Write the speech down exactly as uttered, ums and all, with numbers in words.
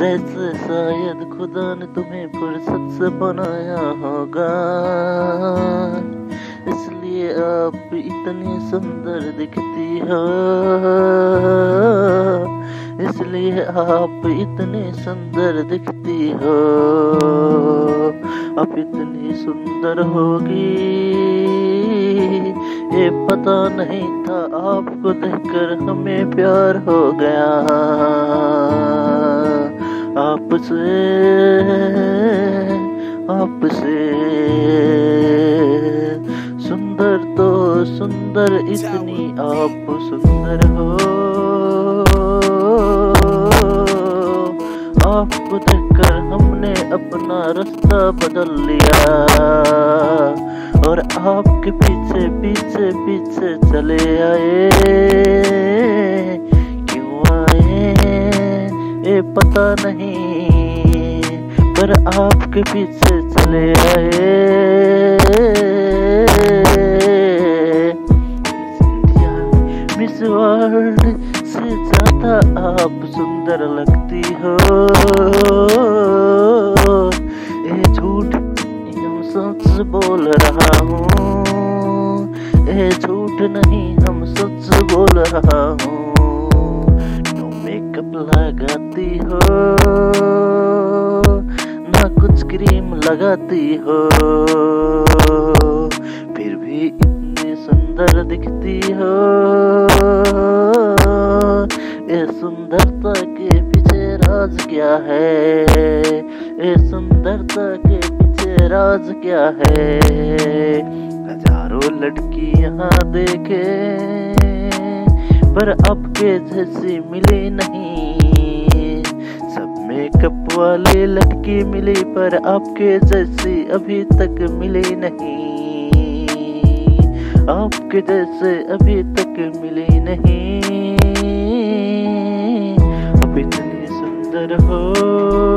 जैसे शायद खुदा ने तुम्हें फुर्सत से बनाया होगा, इसलिए आप इतनी सुंदर दिखती हो, इसलिए आप इतनी सुंदर दिखती हो। आप इतनी सुंदर होगी ये पता नहीं था, आपको देखकर हमें प्यार हो गया। आपसे आपसे सुंदर तो सुंदर, इतनी आप सुंदर हो। आपको देखकर हमने अपना रास्ता बदल लिया और आपके पीछे पीछे पीछे चले आए। क्यों आए ये पता नहीं, पर आपके पीछे चले आए। मिस वर्ल्ड से ज्यादा आप सुंदर लगती हो। ये झूठ हम सच बोल रहा हूँ, ये झूठ नहीं हम सच बोल रहा हूँ। नो मेकअप लगाती हो, ना कुछ क्रीम लगाती हो, फिर भी इतनी सुंदर दिखती हो। ये सुंदरता के पीछे राज क्या है, ये सुंदरता के पीछे राज क्या है। हजारों लड़की यहाँ देखे पर आपके जैसी मिली नहीं। सब मेकअप वाली लड़की मिली पर आपके जैसी अभी तक मिली नहीं। आपके जैसे अभी तक मिली नहीं। आप इतनी सुंदर हो।